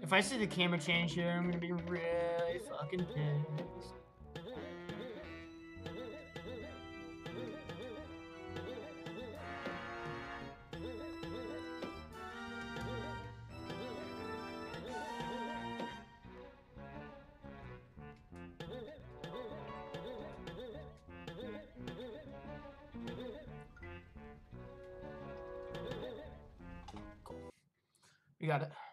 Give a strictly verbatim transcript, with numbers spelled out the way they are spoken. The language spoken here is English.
If I see the camera change here, I'm gonna be really fucking pissed. Cool. We got it.